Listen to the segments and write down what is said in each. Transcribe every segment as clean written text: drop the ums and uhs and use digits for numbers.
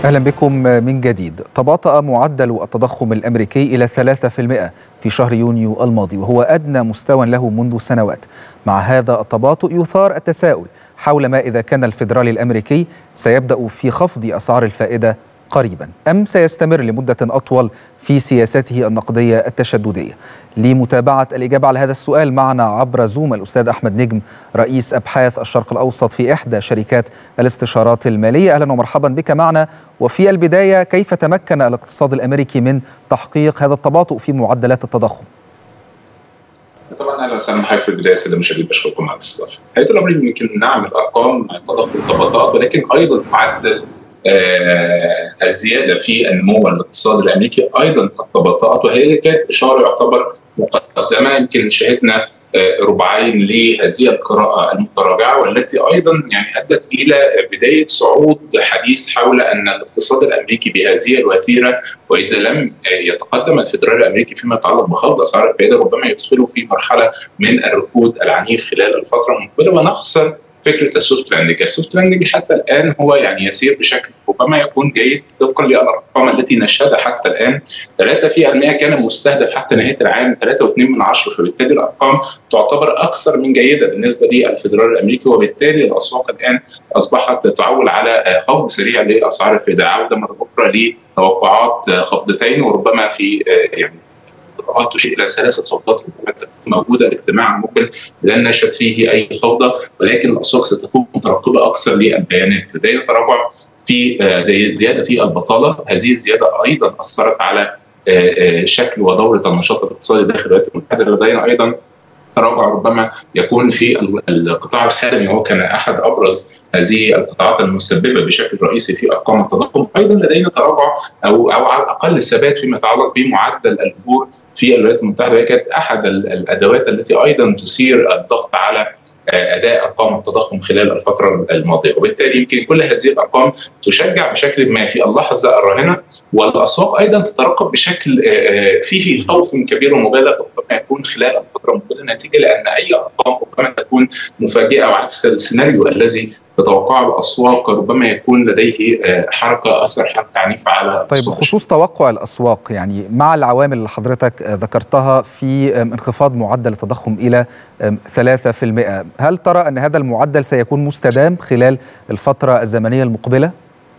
أهلا بكم من جديد. تباطأ معدل التضخم الأمريكي إلى 3% في شهر يونيو الماضي، وهو أدنى مستوى له منذ سنوات. مع هذا التباطؤ يثار التساؤل حول ما إذا كان الفيدرالي الأمريكي سيبدأ في خفض أسعار الفائدة قريبا أم سيستمر لمدة أطول في سياسته النقدية التشددية. لمتابعة الإجابة على هذا السؤال معنا عبر زوم الأستاذ أحمد نجم، رئيس أبحاث الشرق الأوسط في إحدى شركات الاستشارات المالية. أهلا ومرحبا بك معنا. وفي البداية، كيف تمكن الاقتصاد الأمريكي من تحقيق هذا التباطؤ في معدلات التضخم؟ طبعا اهلا وسهلا بحضرتك في البدايه. الساده المشاهدين بشكركم على الاستضافه. حقيقه الامر يمكن نعم الارقام مع التضخم تباطأت، ولكن ايضا معدل الزياده في النمو الاقتصادي الامريكي ايضا قد تباطأت، وهي كانت اشاره يعتبر مقدمه. يمكن شهدنا ربعين لهذه القراءه المتراجعه، والتي ايضا ادت الى بدايه صعود حديث حول ان الاقتصاد الامريكي بهذه الوتيره، واذا لم يتقدم الفيدرالي الامريكي فيما يتعلق بخفض اسعار الفائده ربما يدخله في مرحله من الركود العنيف خلال الفتره المقبله، ونخسر فكره السوفت لاندنج. السوفت لاندنج حتى الان هو يسير بشكل ربما يكون جيد طبقا للارقام التي نشهدها حتى الان. 3% كان مستهدف حتى نهايه العام 3.2، فبالتالي الارقام تعتبر اكثر من جيده بالنسبه للفيدرالي الامريكي، وبالتالي الاسواق الان اصبحت تعول على خفض سريع لاسعار الفائده، عوده مره اخرى لتوقعات خفضتين، وربما في تشير الى ثلاثه خفضات ربما تكون موجوده. الاجتماع المقبل لن نشهد فيه اي خفضه، ولكن الاسواق ستكون مترقبه اكثر للبيانات. لدينا تراجع في زياده في البطاله، هذه الزياده ايضا اثرت على شكل ودوره النشاط الاقتصادي داخل الولايات المتحده. لدينا ايضا تراجع ربما يكون في القطاع الخدمي، وهو كان احد ابرز هذه القطاعات المسببه بشكل رئيسي في ارقام التضخم. ايضا لدينا تراجع او على الاقل ثبات فيما يتعلق بمعدل الاجور في الولايات المتحده، وهي كانت احد الادوات التي ايضا تثير الضغط على اداء ارقام التضخم خلال الفتره الماضيه. وبالتالي يمكن كل هذه الارقام تشجع بشكل ما في اللحظه الراهنه، والاسواق ايضا تترقب بشكل فيه خوف كبير ومبالغ ربما يكون خلال الفتره المقبله، نتيجه لان اي ارقام ربما تكون مفاجئه، وعكس السيناريو الذي تتوقعه الاسواق ربما يكون لديه اثر حركه عنيفه على طيب، بخصوص توقع الاسواق، مع العوامل اللي حضرتك ذكرتها في انخفاض معدل التضخم الى 3%، هل ترى ان هذا المعدل سيكون مستدام خلال الفتره الزمنيه المقبله؟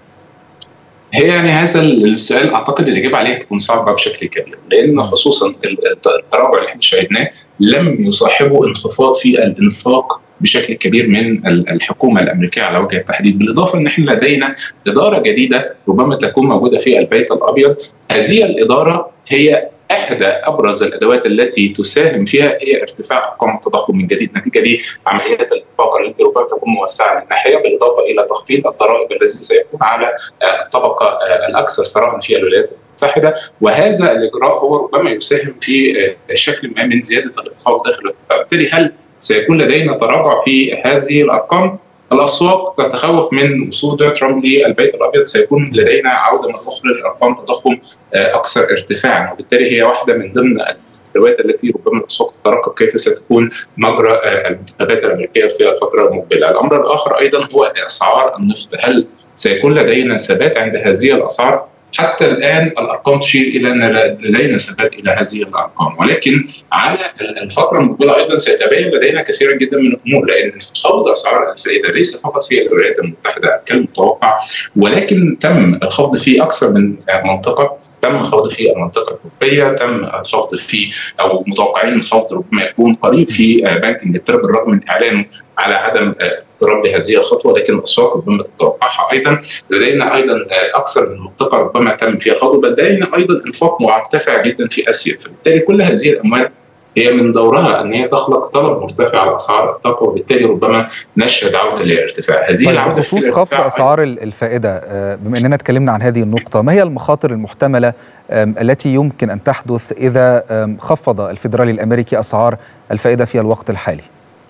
هي هذا السؤال اعتقد الاجابه عليه تكون صعبه بشكل كبير، لان خصوصا التراجع اللي احنا شاهدناه لم يصاحبه انخفاض في الانفاق بشكل كبير من الحكومه الامريكيه على وجه التحديد، بالاضافه ان احنا لدينا اداره جديده ربما تكون موجوده في البيت الابيض. هذه الاداره هي احدى ابرز الادوات التي تساهم فيها هي ارتفاع ارقام التضخم من جديد، نتيجه لعمليات الانفاق التي ربما تكون موسعه من ناحيه، بالاضافه الى تخفيض الضرائب الذي سيكون على الطبقه الاكثر ثراء في الولايات المتحده. وهذا الاجراء هو ربما يساهم في شكل ما من زياده الانفاق داخل. بالتالي هل سيكون لدينا تراجع في هذه الارقام؟ الاسواق تتخوف من وصول دونالد ترامب للبيت الابيض، سيكون لدينا عوده مره اخرى لارقام تضخم اكثر ارتفاعا، وبالتالي هي واحده من ضمن الادوات التي ربما الاسواق تترقب كيف ستكون مجرى الانتخابات الامريكيه في الفتره المقبله. الامر الاخر ايضا هو اسعار النفط، هل سيكون لدينا ثبات عند هذه الاسعار؟ حتى الآن الأرقام تشير إلى أن لدينا ثبات إلى هذه الأرقام، ولكن على الفترة المقبلة أيضا سيتبين لدينا كثيرا جدا من الأمور، لأن خفض أسعار الفائدة ليس فقط في الولايات المتحدة كالمتوقع، ولكن تم الخفض في أكثر من منطقة. تم الخفض في المنطقة الأوروبية، تم الخفض في أو متوقعين الخفض ربما يكون قريب في بنك إنجلترا، بالرغم من إعلانه على عدم اقتراب بهذه الخطوه، لكن الاسواق ربما تتوقعها ايضا. لدينا ايضا اكثر من منطقه ربما تم فيها الخفض، بل لدينا ايضا انفاق مرتفع جدا في اسيا، فبالتالي كل هذه الاموال هي من دورها ان هي تخلق طلب مرتفع على اسعار الطاقه، وبالتالي ربما نشهد عوده للارتفاع. هذه العوده بخصوص خفض اسعار الفائده، بما اننا اتكلمنا عن هذه النقطه، ما هي المخاطر المحتمله التي يمكن ان تحدث اذا خفض الفيدرالي الامريكي اسعار الفائده في الوقت الحالي؟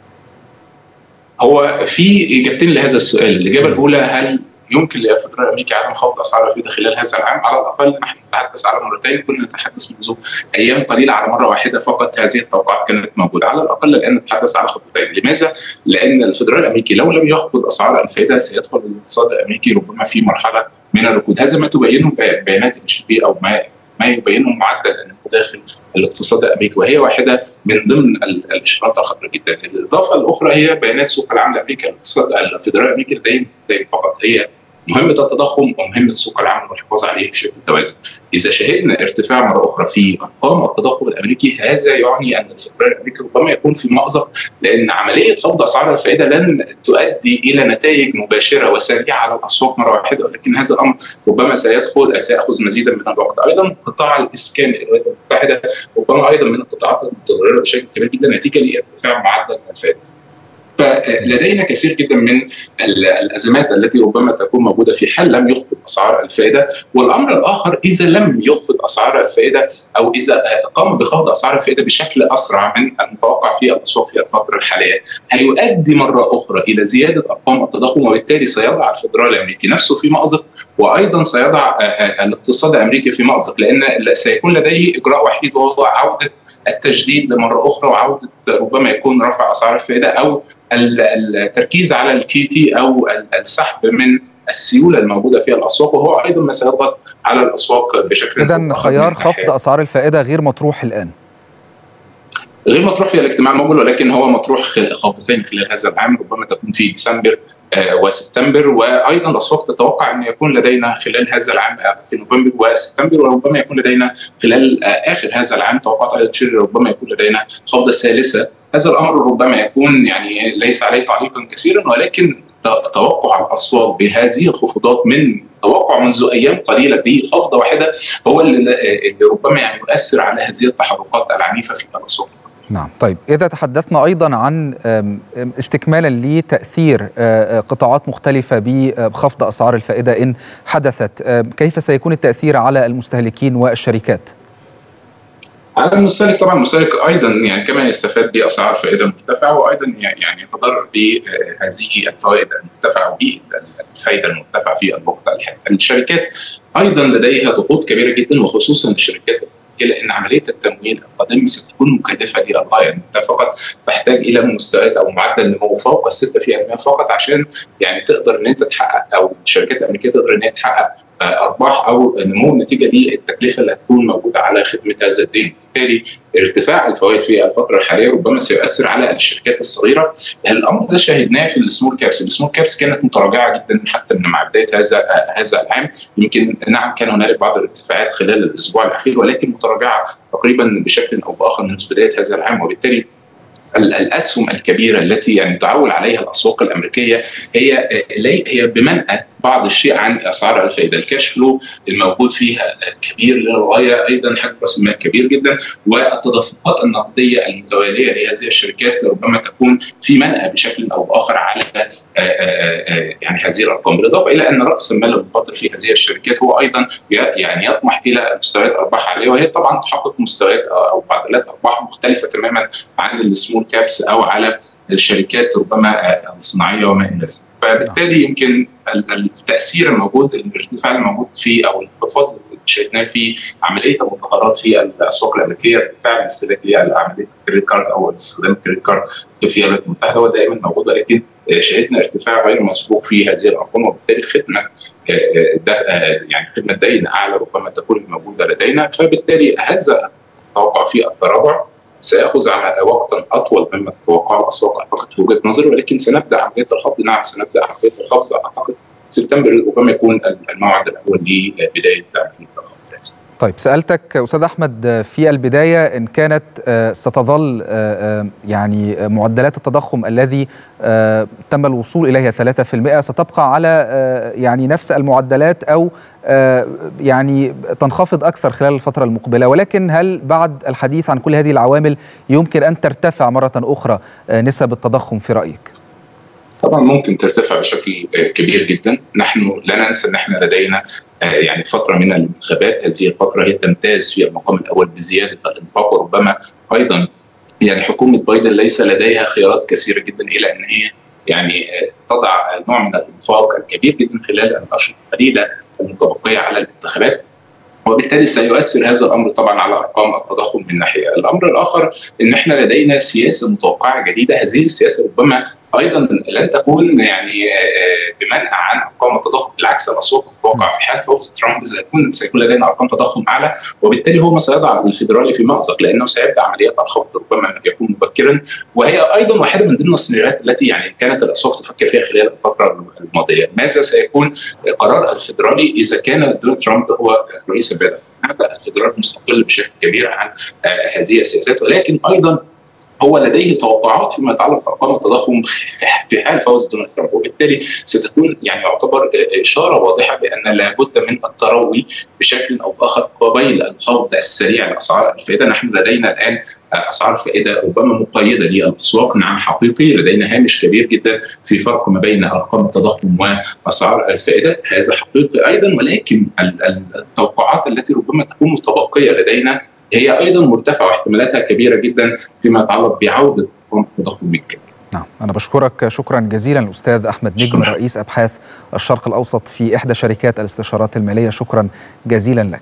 هو في اجابتين لهذا السؤال. الاجابه الاولى، هل يمكن للفيدرالي الامريكي عدم خفض اسعار الفائده خلال هذا العام؟ على الاقل نحن نتحدث على مرتين، كنا نتحدث منذ ايام قليله على مره واحده فقط هذه التوقعات كانت موجوده، على الاقل الان نتحدث على خطوتين. لماذا؟ لان الفيدرالي الامريكي لو لم يخفض اسعار الفائده سيدخل الاقتصاد الامريكي ربما في مرحله من الركود. هذا ما تبينه بيانات HSBC او ما يبينه معدل النمو داخل الاقتصاد الامريكي، وهي واحده من ضمن الاشارات الخطره جدا. الاضافه الاخرى هي بيانات السوق العام الامريكي. الاقتصاد الفيدرالي الامريكي لديه فقط، هي مهمه التضخم ومهمه السوق العام والحفاظ عليه بشكل توازن. اذا شهدنا ارتفاع مره اخرى في ارقام التضخم الامريكي، هذا يعني ان الفيدرالي الامريكي ربما يكون في مأزق، لان عمليه خفض اسعار الفائده لن تؤدي الى نتائج مباشره وسريعه على الاسواق مره واحده، ولكن هذا الامر ربما سياخذ مزيدا من الوقت. ايضا قطاع الاسكان في الولايات المتحده ربما ايضا من القطاعات المتضرره بشكل كبير جدا نتيجه لارتفاع معدل الفائده. فلدينا كثير جدا من الازمات التي ربما تكون موجوده في حال لم يخفض اسعار الفائده. والامر الاخر، اذا لم يخفض اسعار الفائده او اذا قام بخفض اسعار الفائده بشكل اسرع من المتوقع في الاسواق في الفتره الحاليه، هيؤدي مره اخرى الى زياده ارقام التضخم، وبالتالي سيضع الفدرالي الامريكي نفسه في مأزق، وايضا سيضع الاقتصاد الامريكي في مأزق، لان سيكون لديه اجراء وحيد وهو عوده التجديد مره اخرى، وعوده ربما يكون رفع اسعار الفائده او التركيز على الكيتي او السحب من السيوله الموجوده في الاسواق، وهو ايضا ما سيضغط على الاسواق بشكل. اذا خيار خفض اسعار الفائده غير مطروح الان؟ غير مطروح في الاجتماع المقبل، ولكن هو مطروح خطوتين خلال هذا العام، ربما تكون في ديسمبر وسبتمبر، وايضا الاسواق تتوقع ان يكون لدينا خلال هذا العام في نوفمبر وسبتمبر، وربما يكون لدينا خلال اخر هذا العام توقعات ايضا تشير ربما يكون لدينا خفضه ثالثه. هذا الامر ربما يكون يعني ليس عليه تعليقا كثيرا، ولكن توقع الاسواق بهذه الخفوضات من توقع منذ ايام قليله بخفضه واحده هو اللي ربما يعني يؤثر على هذه التحركات العنيفه في الاسواق. نعم. طيب، إذا تحدثنا أيضا عن استكمالا لتأثير قطاعات مختلفة بخفض أسعار الفائدة إن حدثت، كيف سيكون التأثير على المستهلكين والشركات؟ على المستهلك طبعا، المستهلك ايضا يعني كمان يستفاد باسعار فائده مرتفعه، وايضا يعني يتضرر بهذه الفوائد المرتفعه وبالفائده المرتفعه في الوقت الحالي. الشركات ايضا لديها ضغوط كبيره جدا، وخصوصا الشركات لان عمليه التمويل القادمه ستكون مكلفه للغايه. انت فقط تحتاج الى مستويات او معدل نمو فوق 6% فقط عشان يعني تقدر ان انت تحقق، او الشركات الامريكيه تقدر ان هي تحقق ارباح او نمو نتيجه للتكلفه اللي هتكون موجوده على خدمه هذا الدين. بالتالي ارتفاع الفوائد في الفتره الحاليه ربما سيؤثر على الشركات الصغيره. الامر ده شاهدناه في السمول كابس. السمول كابس كانت متراجعه جدا حتى من مع بدايه هذا العام. يمكن نعم كان هنالك بعض الارتفاعات خلال الاسبوع الاخير، ولكن متراجعه تقريبا بشكل او باخر منذ بدايه هذا العام. وبالتالي الاسهم الكبيره التي يعني تعول عليها الاسواق الامريكيه هي بمنأى بعض الشيء عن اسعار الفائده. الكاش فلو الموجود فيها كبير للغايه، ايضا حجم راس المال كبير جدا، والتدفقات النقديه المتواليه لهذه الشركات ربما تكون في منأى بشكل او باخر على يعني هذه الارقام. بالاضافه الى ان راس المال المخاطر في هذه الشركات هو ايضا يعني يطمح الى مستويات ارباح عاليه، وهي طبعا تحقق مستويات او معدلات ارباح مختلفه تماما عن السمول كابس او على الشركات ربما الصناعيه وما الى ذلك. فبالتالي يمكن التاثير الموجود، الارتفاع الموجود في او الانخفاض اللي شاهدناه في عمليه المدخرات في الاسواق الامريكيه، ارتفاع الاستهلاك لعمليه الكريدت كارد او استخدام الكريدت كارد في الولايات المتحده هو دائما موجود، ولكن شهدنا ارتفاع غير مسبوق في هذه الارقام، وبالتالي خدمه يعني خدمه دين اعلى ربما تكون موجوده لدينا. فبالتالي هذا التوقع في التراجع سيأخذ على وقتا أطول مما تتوقع الأسواق أعتقد في وجهة نظري، ولكن سنبدأ عملية الخفض. نعم سنبدأ عملية الخفض، أعتقد سبتمبر ربما يكون الموعد الأول لبداية عملية الخفض. طيب، سألتك أستاذ أحمد في البداية إن كانت ستظل يعني معدلات التضخم الذي تم الوصول إليها 3% ستبقى على يعني نفس المعدلات أو يعني تنخفض أكثر خلال الفترة المقبلة، ولكن هل بعد الحديث عن كل هذه العوامل يمكن أن ترتفع مرة أخرى نسب التضخم في رأيك؟ طبعا ممكن ترتفع بشكل كبير جدا. نحن لا ننسى أن احنا لدينا يعني فترة من الانتخابات. هذه الفترة هي تمتاز في المقام الأول بزيادة الإنفاق، وربما أيضا يعني حكومة بايدن ليس لديها خيارات كثيرة جدا إلى أن هي يعني تضع نوع من الإنفاق الكبير جدا خلال الأشهر القليلة المتبقية على الانتخابات، وبالتالي سيؤثر هذا الامر طبعا على ارقام التضخم من ناحيه. الامر الاخر ان احنا لدينا سياسه متوقعه جديده. هذه السياسه ربما ايضا لن تكون يعني بمنع عن ارقام التضخم، بالعكس الاصوات تتوقع في حال فوز ترامب سيكون لدينا ارقام تضخم اعلى، وبالتالي هو ما سيضع الفيدرالي في مأزق لانه سيبدا عمليات الخفض ربما يكون مبكرا، وهي ايضا واحده من ضمن السيناريوهات التي يعني كانت الاسواق تفكر فيها خلال الفتره الماضيه. ماذا سيكون قرار الفيدرالي اذا كان دونالد ترامب هو رئيس البلد؟ هذا الفيدرالي مستقل بشكل كبير عن هذه السياسات، ولكن ايضا هو لديه توقعات فيما يتعلق بارقام التضخم في حال فوز دونالد ترامب، وبالتالي ستكون يعني يعتبر اشاره واضحه بان لابد من التروي بشكل او باخر قبيل الخفض السريع لاسعار الفائده. نحن لدينا الان اسعار فائده ربما مقيده للاسواق، نعم حقيقي لدينا هامش كبير جدا في فرق ما بين ارقام التضخم واسعار الفائده، هذا حقيقي ايضا، ولكن التوقعات التي ربما تكون متبقيه لدينا هي ايضا مرتفعه واحتمالاتها كبيره جدا فيما يتعلق بعوده ارقام التضخم من جديد. نعم، انا بشكرك شكرا جزيلا الاستاذ احمد نجم رئيس ابحاث الشرق الاوسط في احدى شركات الاستشارات الماليه، شكرا جزيلا لك.